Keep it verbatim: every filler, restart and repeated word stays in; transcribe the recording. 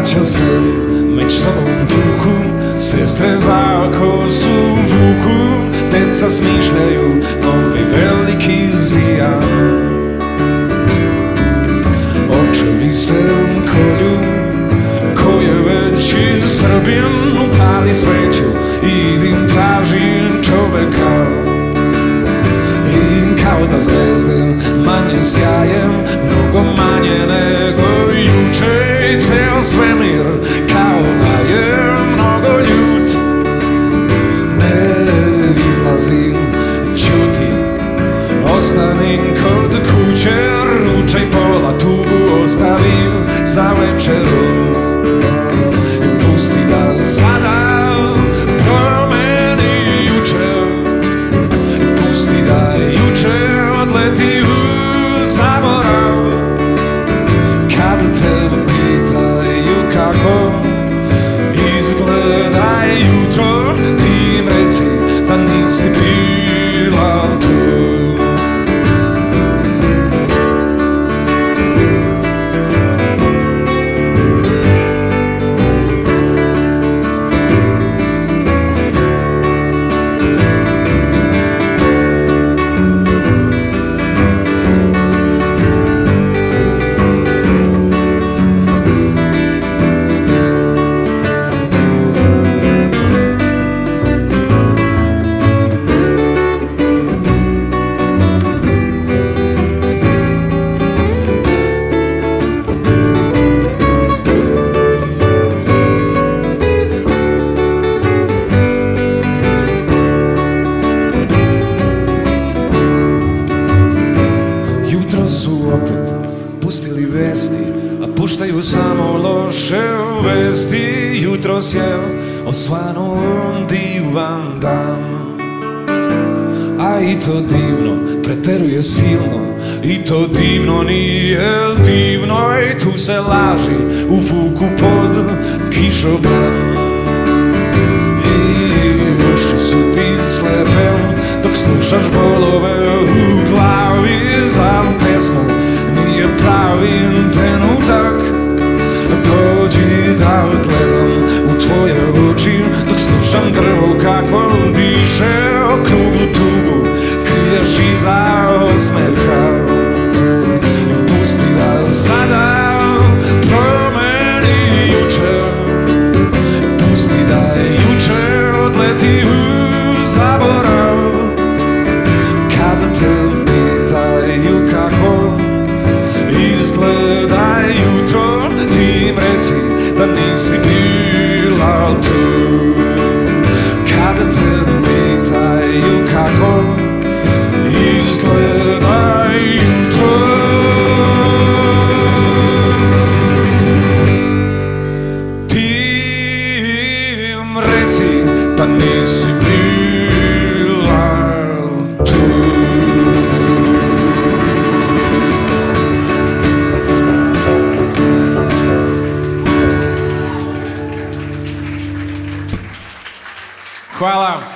braća se među sobom tuku, sestre za kosu vuku, deca smišljaju novi veliki zijan. Očevi se kolju, ko je veći Srbin, upali sveću, idim tražim čoveka. I kao da zvezde manje sjajem, mnogo manje nego juče, i ceo svemir kao da je mnogo ljut. Ne izlazim, ćutim, ostanim kod kuće, ručaj pola tubu ostavim za večeru. Pusti da sada promeni juče, pusti da juče odleti u zaborav. Kad te pitaju kako izgleda jutro, ti im reci da nisi bila tu. Pustili vesti, a puštaju samo loše vesti. Jutros je osvanuo divan dan, a i to divno preteruje silno, i to divno nije divno, i tu se laži u vuku pod kišobran. I uši su ti slepe dok slušaš bolove u glavi, za pesmu nije pravi trenutak. Dođi da gledam u tvoje oči dok slušam drvo kako diše, okruglu tugu kriješ iza osmeha. Pusti da sada promeni juče, pusti da juče odleti u zaborav. Kad te pitaju kako izgleda jutro, ti im reci da nisi bila tu. Kada te pitaju kako izgleda jutro, ti im reci da nisi bila tu. Hvala.